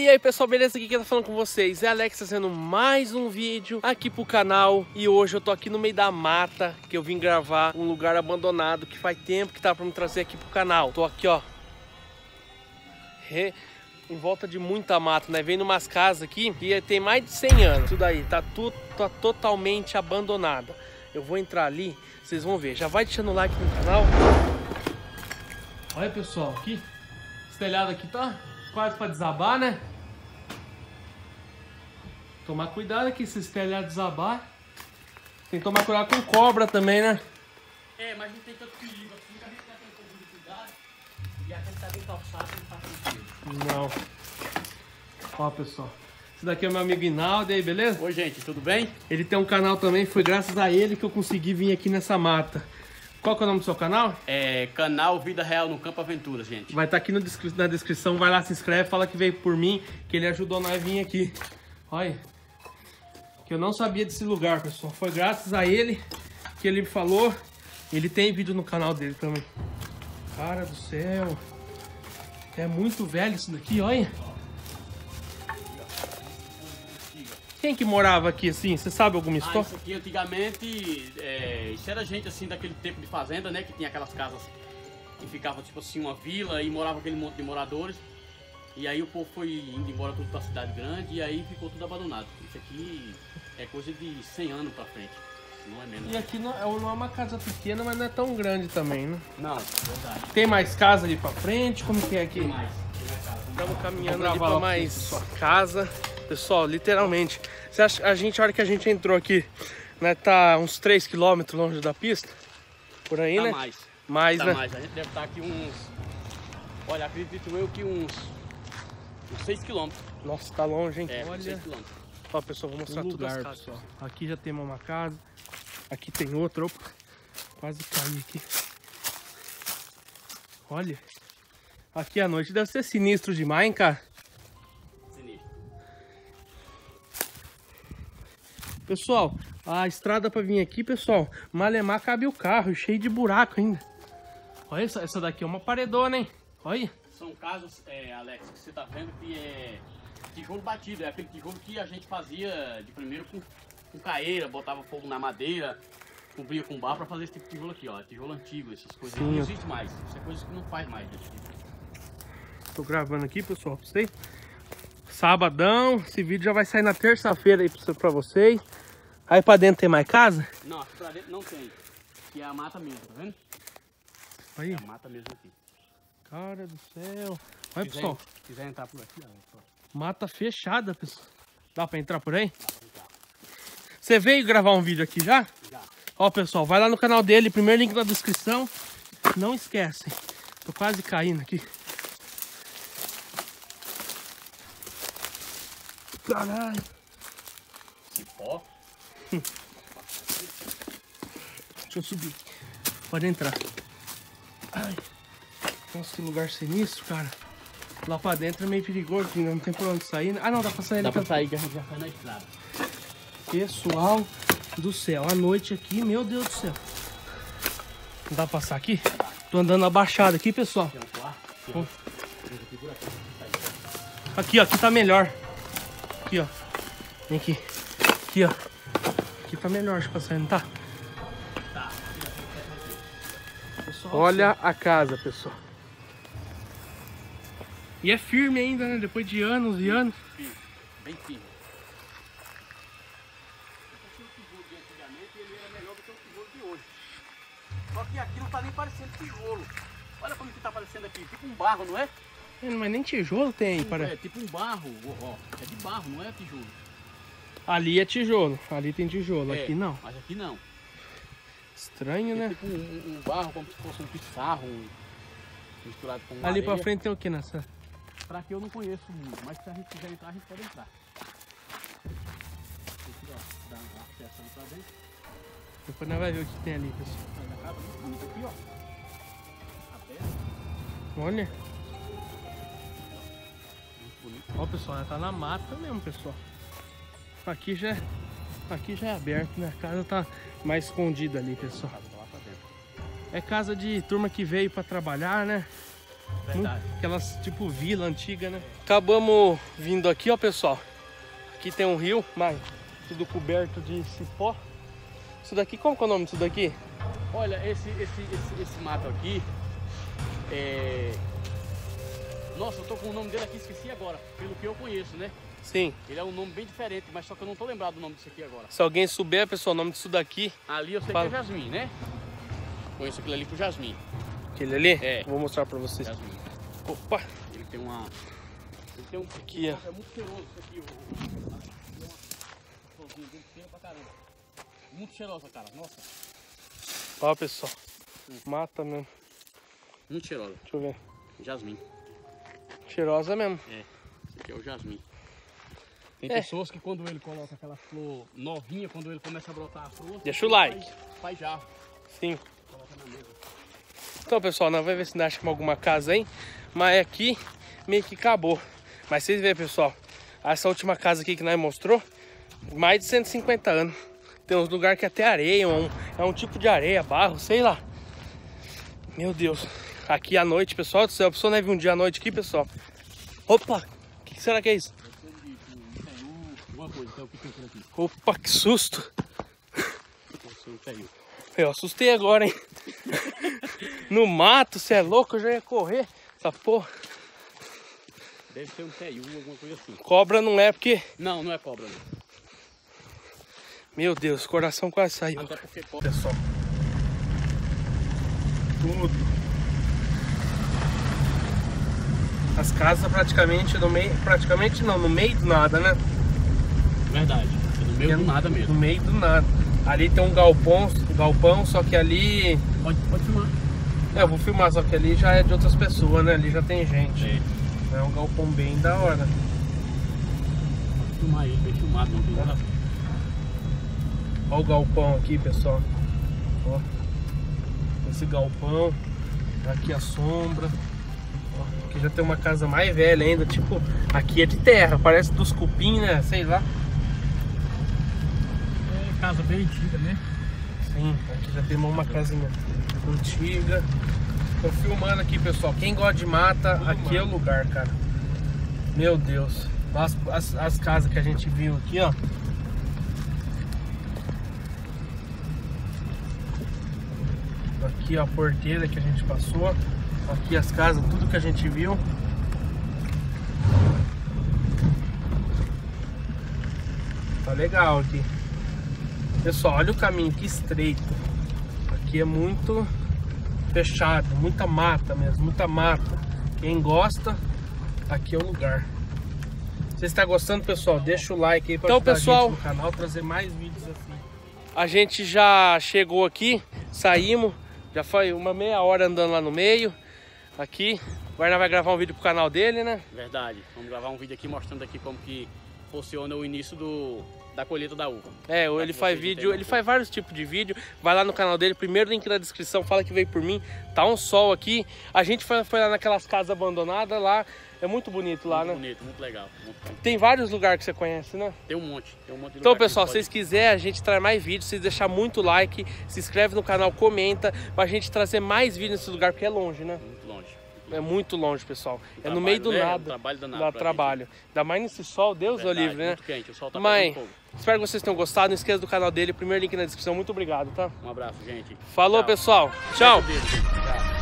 aí pessoal, beleza? Aqui quem tá falando com vocês é Alex, fazendo mais um vídeo aqui pro canal. E hoje eu tô aqui no meio da mata, que eu vim gravar um lugar abandonado que faz tempo que tá pra me trazer aqui pro canal. Tô aqui, ó, em volta de muita mata, né? Vendo umas casas aqui que tem mais de 100 anos. Tudo aí, tá totalmente abandonada. Eu vou entrar ali, vocês vão ver. Já vai deixando o like no canal. Olha pessoal, aqui, esse telhado aqui tá quase pra desabar, né? Tomar cuidado aqui se esse telhado desabar. Tem que tomar cuidado com cobra também, né? É, mas não tem tanto perigo assim, que a gente tá tendo um pouco de cuidado. E aquele tá bem calçado, não tá sentido. Não. Ó pessoal, esse daqui é o meu amigo Hinaldo, e aí, beleza? Oi gente, tudo bem? Ele tem um canal também, foi graças a ele que eu consegui vir aqui nessa mata. Qual que é o nome do seu canal? É, canal Vida Real no Campo Aventuras, gente. Vai estar aqui na descrição, vai lá, se inscreve, fala que veio por mim, que ele ajudou nós a vir aqui. Olha, que eu não sabia desse lugar, pessoal. Foi graças a ele que ele me falou. Ele tem vídeo no canal dele também. Cara do céu. É muito velho isso daqui, olha. Quem que morava aqui assim? Você sabe alguma história? Isso aqui antigamente, isso era gente assim daquele tempo de fazenda, né? Que tinha aquelas casas que ficavam tipo assim uma vila e morava aquele monte de moradores. E aí o povo foi indo embora tudo pra cidade grande e aí ficou tudo abandonado. Isso aqui é coisa de 100 anos pra frente, não é menos. E aqui não é uma casa pequena, mas não é tão grande também, né? Não, verdade. Tem mais casa ali pra frente? Como que é aqui? Tem mais casa. Estamos caminhando ali pra mais casa. Pessoal, literalmente. Você acha, a hora que a gente entrou aqui, né, tá uns 3 km longe da pista? Por aí, Tá né? mais, né? mais. A gente deve estar aqui uns... Olha, acredito eu que uns 6 km. Nossa, tá longe, hein? É, olha. 6 km. Ó, pessoal, vou mostrar tudo as casas. Pessoal. Aqui já tem uma casa. Aqui tem outra. Opa, quase caí aqui. Olha. Aqui à noite deve ser sinistro demais, hein, cara? Sinistro. Pessoal, a estrada pra vir aqui, pessoal, malemar cabe o carro, cheio de buraco ainda. Olha, essa daqui é uma paredona, hein? Olha. São casas, Alex, que você tá vendo que é tijolo batido. É aquele tijolo que a gente fazia de primeiro com caeira, botava fogo na madeira, cobria com barro pra fazer esse tipo de tijolo aqui, ó. Tijolo antigo, essas coisas. Sim, não existe mais. Isso é coisa que não faz mais. Tô gravando aqui, pessoal, pra vocês. Sabadão, esse vídeo já vai sair na terça-feira aí pra vocês. Aí pra dentro tem mais casa? Não, aqui pra dentro não tem. Aqui é a mata mesmo, tá vendo? Aí. É a mata mesmo aqui. Cara do céu. Olha, pessoal. Se quiser entrar por aqui, ó. Mata fechada, pessoal. Dá pra entrar por aí? Você veio gravar um vídeo aqui já? Já. Ó, pessoal, vai lá no canal dele, primeiro link na descrição. Não esquecem. Tô quase caindo aqui. Caralho. Cipó. Deixa eu subir. Pode entrar. Ai. Nossa, que lugar sinistro, cara. Lá pra dentro é meio perigoso, não tem por onde sair. Ah, não, dá pra sair. Dá pra sair, que a gente já sai na estrada. Pessoal do céu, a noite aqui, meu Deus do céu. Não dá pra passar aqui? Tô andando abaixado aqui, pessoal. Tem um quarto. Aqui, ó, aqui tá melhor. Aqui, ó. Vem aqui. Aqui, ó. Aqui tá melhor, acho que pra sair, não tá? Tá. Olha a casa, pessoal. E é firme ainda, né? Depois de anos e anos. Firme. Bem firme. O tijolo de antigamente ele era melhor do que o tijolo de hoje. Só que aqui não tá nem parecendo tijolo. Olha como que tá parecendo aqui. Tipo um barro, não é? Mas nem tijolo tem, parece. É tipo um barro. Ó. É de barro, não é tijolo. Ali é tijolo. Ali tem tijolo. Aqui não. Mas aqui não. Estranho, É né? tipo um barro, como se fosse um pissarro misturado com Ali pra areia. frente tem o que nessa? Pra que eu não conheço muito, mas se a gente quiser entrar, a gente pode entrar. Aqui, ó, dá uma acesso ali pra dentro. Depois nós vamos ver o que tem ali, pessoal. Sai da casa, muito bonito aqui, ó. Aberto. Olha. Muito bonito. Ó, pessoal, já tá na mata mesmo, pessoal. Aqui já é aberto, né? A casa tá mais escondida ali, pessoal. Lá pra dentro. É casa de turma que veio pra trabalhar, né? Verdade. Aquelas tipo vila antiga, né? Acabamos vindo aqui, ó, pessoal. Aqui tem um rio, mas tudo coberto de cipó. Isso daqui, qual que é o nome disso daqui? Olha, esse mato aqui Nossa, eu tô com o nome dele aqui, esqueci agora, pelo que eu conheço, né? Sim. Ele é um nome bem diferente, mas só que eu não tô lembrado do nome disso aqui agora. Se alguém souber, pessoal, o nome disso daqui... Ali eu sei que é Jasmim, né? Conheço aquele ali com Jasmim. Aquele ali? É. Vou mostrar pra vocês. Jasmim. Opa! Ele tem uma... Ele tem um... Aqui, ó. É muito cheiroso isso aqui. Pra caramba. Muito cheirosa, cara. Nossa. Ó, pessoal. Mata mesmo. Muito cheirosa. Deixa eu ver. Jasmim. Cheirosa mesmo. É. Esse aqui é o jasmim. Tem pessoas que quando ele coloca aquela flor novinha, quando ele começa a brotar a flor... Deixa o like. Faz jarro. Sim. Coloca na mesa. Então, pessoal, nós vamos ver se nós achamos alguma casa aí. Mas aqui meio que acabou. Mas vocês veem, pessoal. Essa última casa aqui que nós mostrou, mais de 150 anos. Tem uns lugares que até areia, é um tipo de areia, barro, sei lá. Meu Deus. Aqui à noite, pessoal do céu. A pessoa não vir um dia à noite aqui, pessoal. Opa! O que será que é isso? Opa, que susto! Eu assustei agora, hein? No mato, você é louco, eu já ia correr. Essa porra. Deve ser um teiu, alguma coisa assim. Cobra não é, porque... Não, não é cobra, não. Meu Deus, o coração quase saiu. Até porque cobra... Pessoal. Tudo. As casas praticamente no meio... Praticamente não, no meio do nada, né? Verdade. É no meio do nada mesmo. No meio do nada. Ali tem um galpão, só que ali... Pode filmar. É, eu vou filmar, só que ali já é de outras pessoas, né? Ali já tem gente. É. É um galpão bem da hora. Pode filmar ele, bem filmado, não tem nada. Olha o galpão aqui, pessoal. Ó. Esse galpão. Aqui a sombra. Ó. Aqui já tem uma casa mais velha ainda. Tipo, aqui é de terra. Parece dos cupim, né? Sei lá. É casa bem antiga, né? Sim, aqui já tem uma casinha antiga. Tô filmando aqui, pessoal. Quem gosta de mata, aqui é o lugar, cara. Meu Deus. As casas que a gente viu aqui, ó. Aqui ó, a porteira que a gente passou. Aqui as casas, tudo que a gente viu. Tá legal aqui. Pessoal, olha o caminho, que estreito. Aqui é muito fechado, muita mata mesmo, muita mata. Quem gosta, aqui é o lugar. Se você está gostando, pessoal, deixa o like aí para ajudar a gente no canal, trazer mais vídeos assim. A gente já chegou aqui, saímos, já foi uma meia hora andando lá no meio. Aqui, agora vai gravar um vídeo pro canal dele, né? Verdade, vamos gravar um vídeo aqui mostrando aqui como que funciona o início da colheita da uva. É, ele faz vídeo, ele faz vários tipos de vídeo. Vai lá no canal dele, primeiro link na descrição, fala que veio por mim. Tá um sol aqui. A gente foi lá naquelas casas abandonadas lá. É muito bonito lá, né? Muito bonito, muito legal. Tem vários lugares que você conhece, né? Tem um monte de lugar. Então, pessoal, se vocês quiserem, a gente traz mais vídeos. Se vocês deixar muito like, se inscreve no canal, comenta, pra gente trazer mais vídeos nesse lugar, porque é longe, né? Muito longe. É muito longe, pessoal. É no meio do nada. Trabalho danado. Dá trabalho. Ainda mais nesse sol, Deus o livre, né? Muito quente, o sol tá Mãe, pegando fogo. espero que vocês tenham gostado. Não esqueça do canal dele, primeiro link na descrição. Muito obrigado, tá? Um abraço, gente. Falou, Tchau. pessoal. Tchau. Tchau.